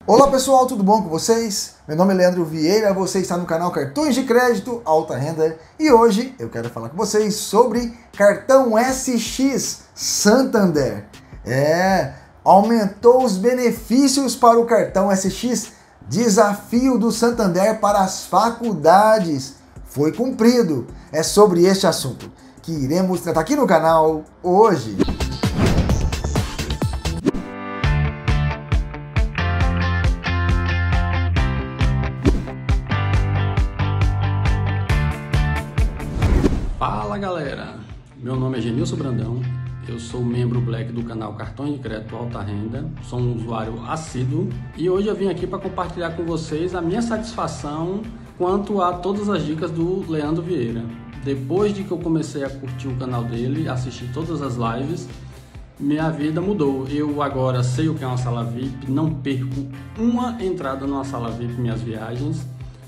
Olá pessoal, tudo bom com vocês? Meu nome é Leandro Vieira, você está no canal Cartões de Crédito Alta Renda e hoje eu quero falar com vocês sobre cartão SX Santander. Aumentou os benefícios para o cartão SX, desafio do Santander para as faculdades foi cumprido. É sobre este assunto que iremos tratar aqui no canal hoje. Fala galera, meu nome é Genilson Brandão, eu sou membro Black do canal Cartões de Crédito Alta Renda, sou um usuário assíduo e hoje eu vim aqui para compartilhar com vocês a minha satisfação quanto a todas as dicas do Leandro Vieira. Depois de que eu comecei a curtir o canal dele, assistir todas as lives, minha vida mudou. Eu agora sei o que é uma sala VIP, não perco uma entrada numa sala VIP em minhas viagens.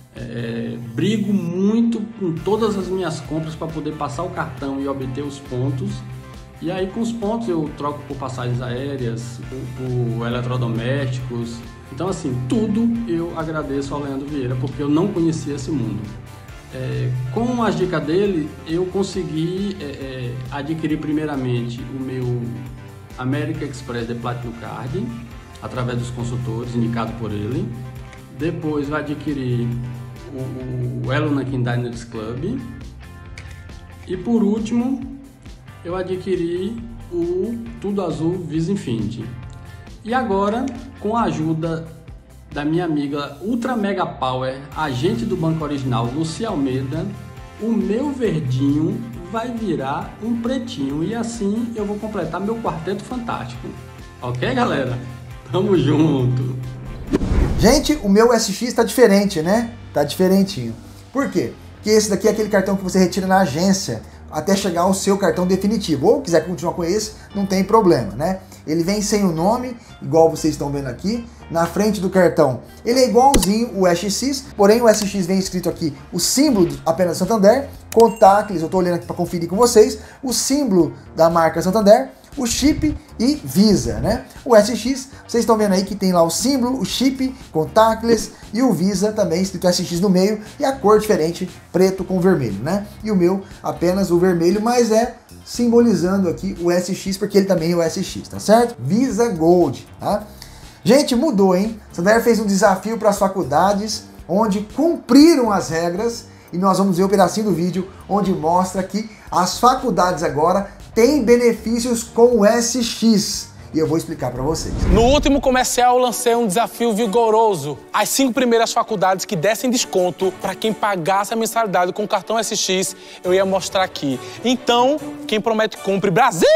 Brigo muito com todas as minhas compras para poder passar o cartão e obter os pontos. E aí com os pontos eu troco por passagens aéreas, por eletrodomésticos. Então assim, tudo eu agradeço ao Leandro Vieira porque eu não conhecia esse mundo. Com as dicas dele eu consegui adquirir primeiramente o meu American Express de Platinum Card através dos consultores, indicado por ele. Depois vai adquirir o Elo Nankin Diners Club e por último eu adquiri o Tudo Azul Visa Infinity. E agora, com a ajuda da minha amiga Ultra Mega Power, agente do Banco Original, Lucia Almeida, o meu verdinho vai virar um pretinho e assim eu vou completar meu quarteto fantástico. Ok, galera? Tamo junto! Gente, o meu SX está diferente, né? Tá diferentinho. Por quê? Porque esse daqui é aquele cartão que você retira na agência até chegar ao seu cartão definitivo. Ou quiser continuar com esse, não tem problema, né? Ele vem sem o nome, igual vocês estão vendo aqui. Na frente do cartão, ele é igualzinho o SX, porém o SX vem escrito aqui o símbolo apenas Santander, contactless, eu tô olhando aqui para conferir com vocês, o símbolo da marca Santander, o chip e Visa, né? O SX, vocês estão vendo aí que tem lá o símbolo, o chip, contactless e o Visa também escrito SX no meio e a cor diferente, preto com vermelho, né? E o meu apenas o vermelho, mas simbolizando aqui o SX porque ele também é o SX, tá certo? Visa Gold, tá? Gente, mudou, hein? Santander fez um desafio para as faculdades onde cumpriram as regras e nós vamos ver um pedacinho do vídeo onde mostra que as faculdades agora têm benefícios com o SX. E eu vou explicar para vocês. No último comercial eu lancei um desafio vigoroso. As 5 primeiras faculdades que dessem desconto para quem pagasse a mensalidade com o cartão SX, eu ia mostrar aqui. Então, quem promete cumpre. Brasil!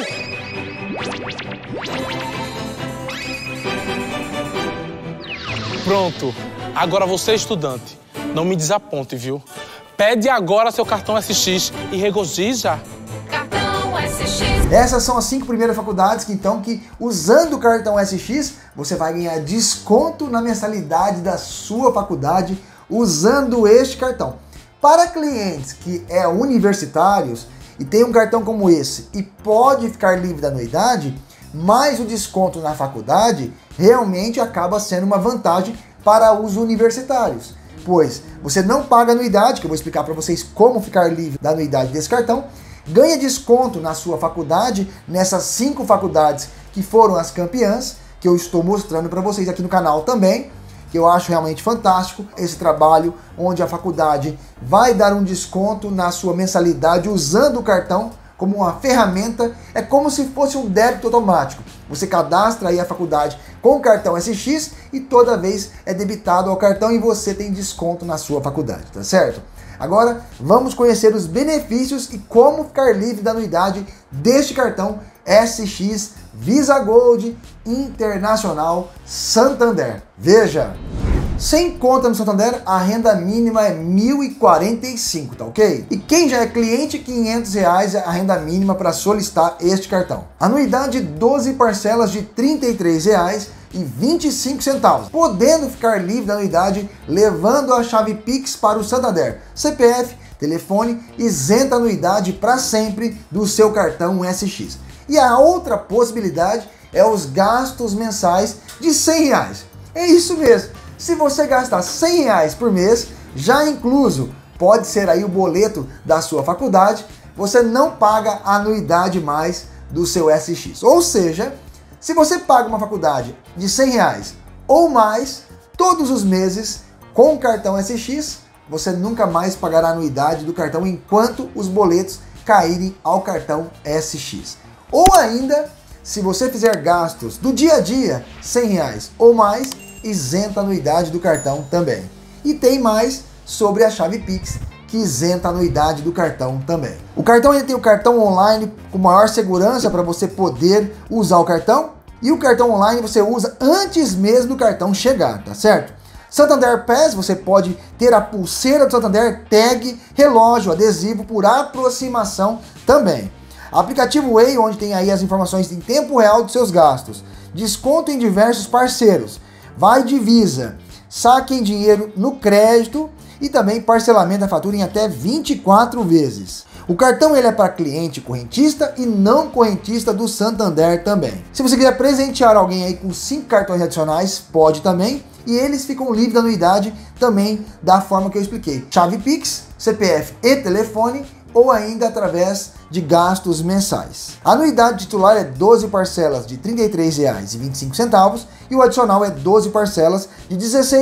Pronto. Agora você, estudante, não me desaponte, viu? Pede agora seu cartão SX e regozija. Essas são as 5 primeiras faculdades que usando o cartão SX, você vai ganhar desconto na mensalidade da sua faculdade usando este cartão. Para clientes que universitários e tem um cartão como esse e pode ficar livre da anuidade, mas o desconto na faculdade realmente acaba sendo uma vantagem para os universitários. Pois você não paga anuidade, que eu vou explicar para vocês como ficar livre da anuidade desse cartão, ganha desconto na sua faculdade, nessas 5 faculdades que foram as campeãs, que eu estou mostrando para vocês aqui no canal também, que eu acho realmente fantástico esse trabalho, onde a faculdade vai dar um desconto na sua mensalidade usando o cartão como uma ferramenta, é como se fosse um débito automático. Você cadastra aí a faculdade com o cartão SX e toda vez é debitado ao cartão e você tem desconto na sua faculdade, tá certo? Agora vamos conhecer os benefícios e como ficar livre da anuidade deste cartão SX Visa Gold Internacional Santander. Veja! Sem conta no Santander, a renda mínima é R$ 1.045, tá ok? E quem já é cliente, R$ 500 é a renda mínima para solicitar este cartão. Anuidade 12 parcelas de R$ 33,25, podendo ficar livre da anuidade levando a chave Pix para o Santander. CPF, telefone, isenta anuidade para sempre do seu cartão SX. E a outra possibilidade é os gastos mensais de R$ 100. É isso mesmo. Se você gastar R$100 por mês, já incluso, pode ser aí o boleto da sua faculdade, você não paga a anuidade mais do seu SX. Ou seja, se você paga uma faculdade de R$100 ou mais, todos os meses, com o cartão SX, você nunca mais pagará a anuidade do cartão enquanto os boletos caírem ao cartão SX. Ou ainda, se você fizer gastos do dia a dia, R$100 ou mais, isenta a anuidade do cartão também. E tem mais sobre a chave Pix, que isenta a anuidade do cartão também. O cartão ele tem o cartão online com maior segurança para você poder usar o cartão. E o cartão online você usa antes mesmo do cartão chegar, tá certo? Santander Pass, você pode ter a pulseira do Santander, tag, relógio, adesivo por aproximação também. Aplicativo Way, onde tem aí as informações em tempo real dos seus gastos. Desconto em diversos parceiros. Vai Divisa, saque em dinheiro no crédito e também parcelamento da fatura em até 24 vezes. O cartão ele é para cliente correntista e não correntista do Santander também. Se você quiser presentear alguém aí com 5 cartões adicionais, pode também. E eles ficam livres da anuidade também da forma que eu expliquei. Chave Pix, CPF e telefone ou ainda através de gastos mensais. A anuidade titular é 12 parcelas de R$ 33,25 e o adicional é 12 parcelas de R$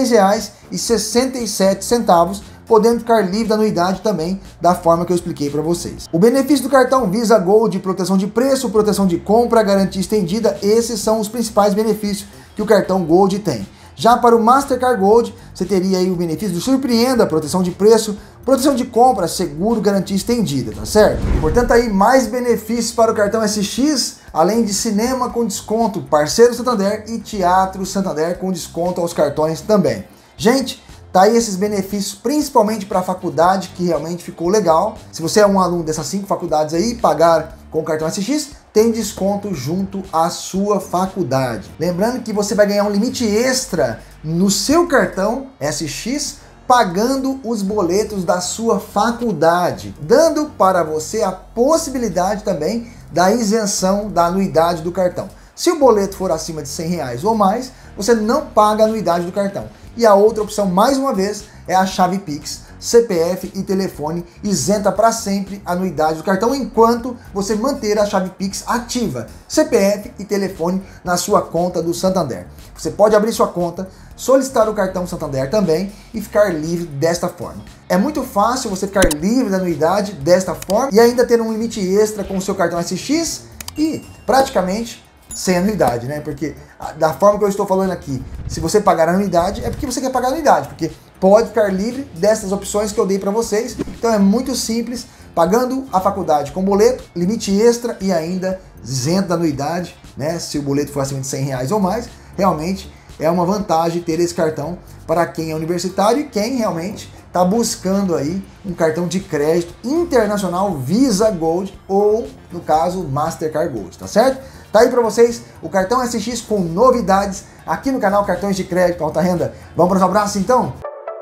16,67, podendo ficar livre da anuidade também da forma que eu expliquei para vocês. O benefício do cartão Visa Gold, proteção de preço, proteção de compra, garantia estendida, esses são os principais benefícios que o cartão Gold tem. Já para o Mastercard Gold, você teria aí o benefício do Surpreenda, proteção de preço, proteção de compra, seguro, garantia estendida, tá certo? Portanto, aí mais benefícios para o cartão SX, além de cinema com desconto, parceiro Santander e Teatro Santander com desconto aos cartões também. Gente, tá aí esses benefícios, principalmente para a faculdade, que realmente ficou legal. Se você é um aluno dessas 5 faculdades aí, pagar com o cartão SX, tem desconto junto à sua faculdade. Lembrando que você vai ganhar um limite extra no seu cartão SX, pagando os boletos da sua faculdade, dando para você a possibilidade também da isenção da anuidade do cartão. Se o boleto for acima de R$100 ou mais, você não paga a anuidade do cartão. E a outra opção, mais uma vez, é a chave Pix, CPF e telefone, isenta para sempre a anuidade do cartão enquanto você manter a chave Pix ativa, CPF e telefone na sua conta do Santander. Você pode abrir sua conta, solicitar o cartão Santander também e ficar livre desta forma. É muito fácil você ficar livre da anuidade desta forma e ainda ter um limite extra com o seu cartão SX e praticamente sem anuidade, né? Porque da forma que eu estou falando aqui, se você pagar a anuidade, é porque você quer pagar a anuidade, porque pode ficar livre dessas opções que eu dei para vocês. Então é muito simples, pagando a faculdade com boleto, limite extra e ainda isento da anuidade, né? Se o boleto for acima de R$100 ou mais, realmente é uma vantagem ter esse cartão para quem é universitário e quem realmente está buscando aí um cartão de crédito internacional Visa Gold ou, no caso, Mastercard Gold, tá certo? Tá aí para vocês o cartão SX com novidades aqui no canal Cartões de Crédito Alta Renda. Vamos para os abraços então?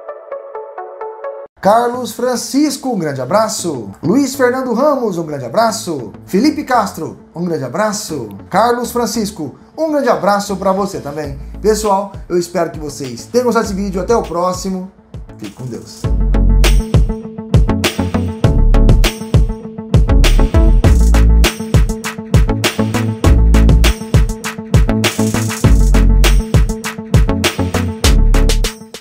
Carlos Francisco, um grande abraço. Luiz Fernando Ramos, um grande abraço. Felipe Castro, um grande abraço. Carlos Francisco, um grande abraço para você também. Pessoal, eu espero que vocês tenham gostado desse vídeo. Até o próximo. Fique com Deus.